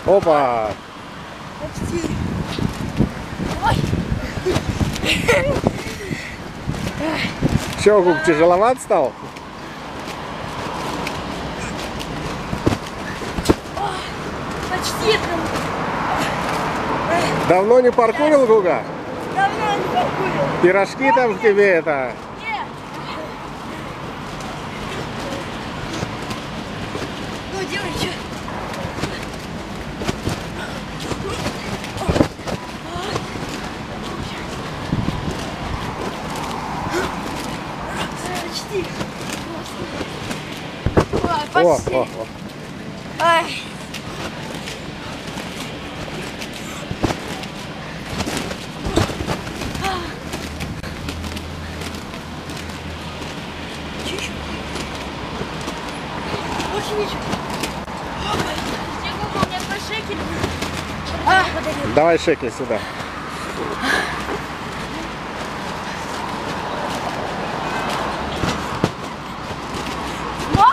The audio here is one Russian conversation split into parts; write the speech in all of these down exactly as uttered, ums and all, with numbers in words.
Опа! Почти. Ой. Че, Гук, тяжеловат стал? Почти там. Давно не паркурил, Гуга? Давно не паркурил. Пирожки там в тебе это... Нет. Ну, делай, что? Почти. Ой, почти. О, о, о. Ай. Больше ничего. Снегу, у меня твой шекель. А, подарил. Давай шекель сюда. Смог?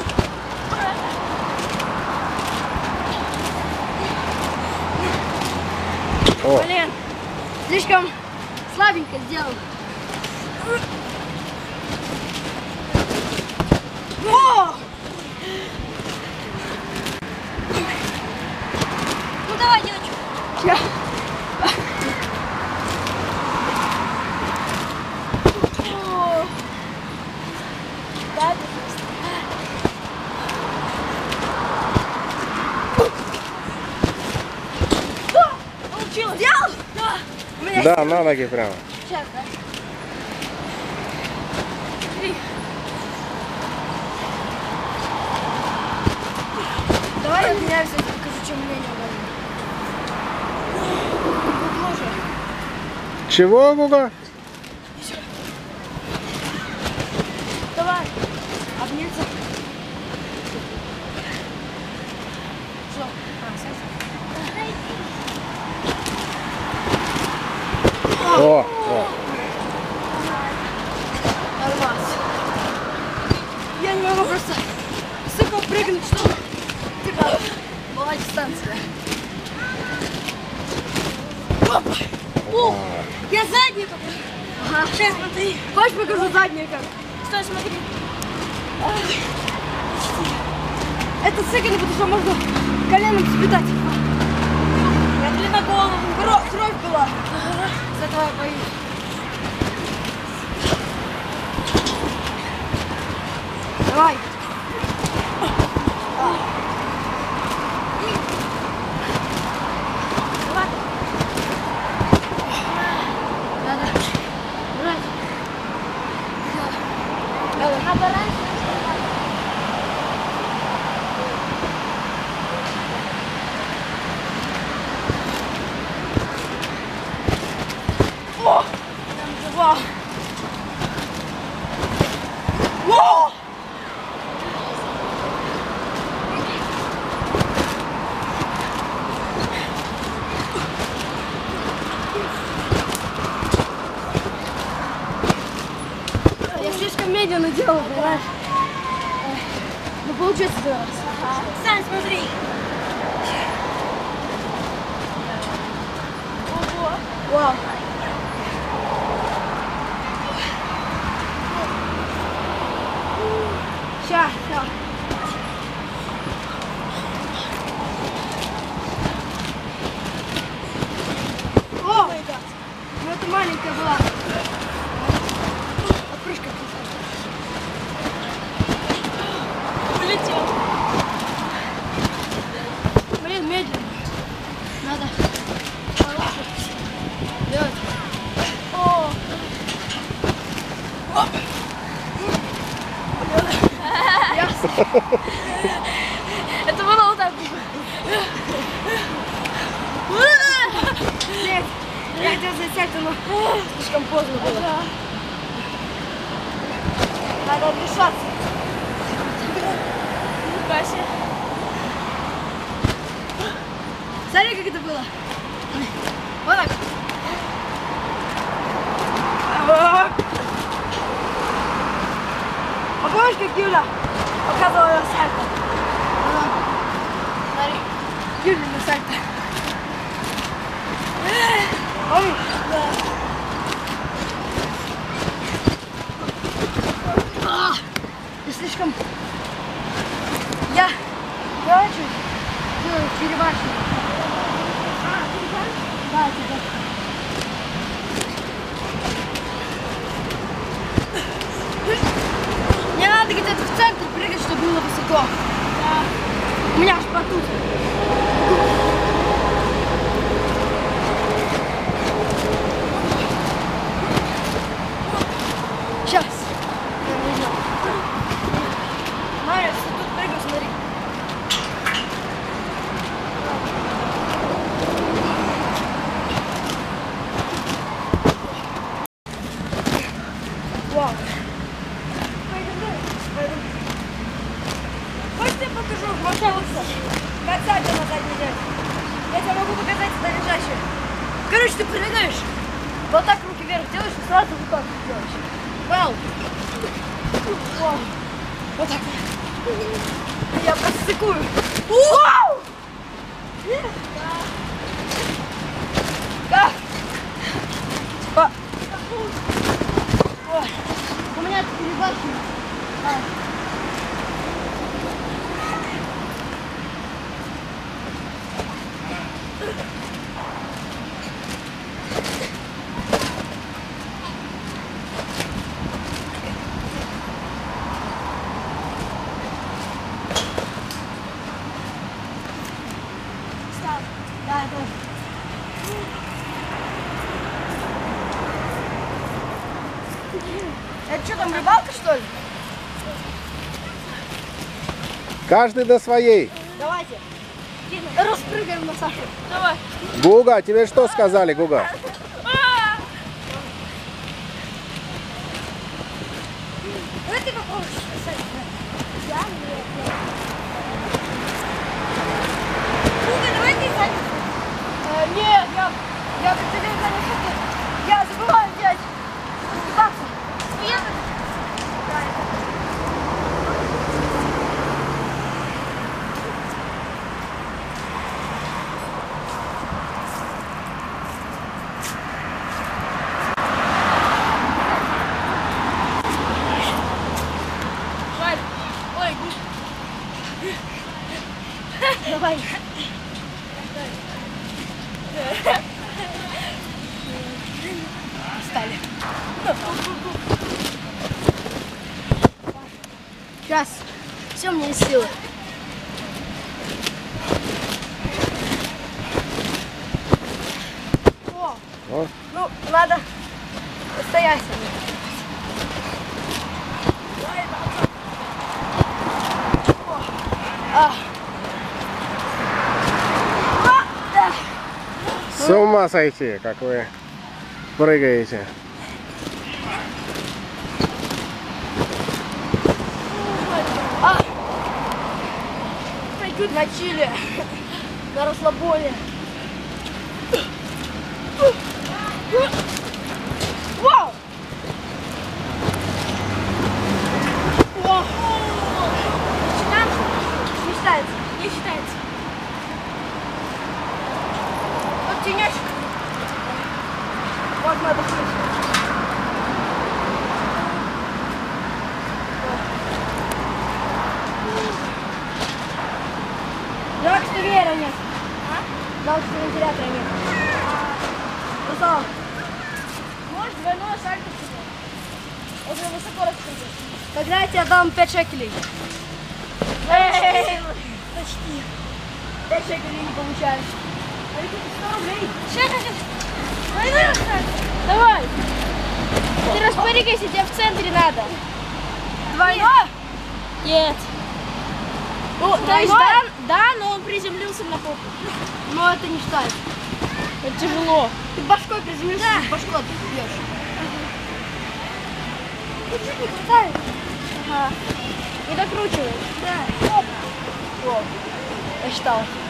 О. Блин, слишком слабенько сделал. О! Ну давай, девочка. Сейчас. О. Да, пожалуйста. О, получилось. Сделал? Да. У меня Да, на ноги прямо. Сейчас, да? Три. Давай я меняюсь, я тебе покажу, чем мне не угодно. Чего, Гуга? Давай. Обниться. Что? А, сейчас. О, о. Нормально. Я не могу просто сука прыгнуть, что типа была дистанция. Опа. Ух, я задний только. Ага. Сейчас смотри. Хочешь покажу заднюю как? Стой, смотри. Это сыграно, потому что можно коленом спитать. Я длина голову. Кровь, кровь была. С этого я боюсь. Давай. Давай. Надо брать. Надо. Надо раньше. О! Два. О! Я слишком медленно делаю, понимаешь? Ну получается делать. Сань, смотри. Ого. Вау. Ща, ща. О! Ну это маленькая была. Отпрыжка. Улетел. Блин, медленно. Надо получше делать. О! Оп! Это было вот так. Нет, я хотел засядь, но слишком поздно было. Надо решаться. Кася. Смотри, как это было. Вот так. А помнишь, как Юля показывала на сальто? Смотри, Юля на сальто. Смотри. Да. А, я слишком... Я... Я очень... Черепашный. А, черепашный? Да, черепашный. Мне надо где-то в центр прыгать, чтобы было высоко. Да. У меня аж потут. Сейчас. Мария, тут прыгаю, смотри. Вау. Хочешь, я покажу? Пожалуйста. Кататься на задней части. Я тебе могу показать это лежащее. Короче, ты прыгаешь. Вот так руки вверх делаешь и сразу вот так делаешь. Вау. Вау. Вот так. Я просто стыкую. Вау! Как? Типа. Ой. У меня тут перебарщина. Да, это... Это что, там рыбалка, что ли? Каждый до своей. Давайте. Распрыгаем на Сашу. Давай. Гуга, тебе что сказали, Гуга? Давай ты попробуешь. Я нет. Гуга, давай ты садись. Нет, я... Я как телевизор не хочу. Я забываю взять. Баксов. Я... Да, это... Ой, давай. Встали. Сейчас. Все, у меня есть силы. О, О. ну, надо стоять. А. А, да. С ума сойти, как вы прыгаете. А. На чили, на расслабоне. Вау! О! Не считается. Не считается. Вот тенечек. Вот надо крыть. Жалко, что веера нет. А? Жалко, что вентилятора нет. Красава. Можешь двойное сальто себе. Уже высоко распрыгнуть. Тогда я тебе дам пять шекелей. Эй, почти. пять шекелей не получаешь. сто рублей. Шекель. Давай. Ты распрыгайся, тебе в центре надо. Двойное? Нет. Ну, то есть да, да, но он приземлился на попу. Но это не считается. Это тяжело. Ты башкой приземлился, да. Башкой ты бьешь. Ты чуть не хватает. Ага. Не докручиваешь. Да. Оп. О, я считал.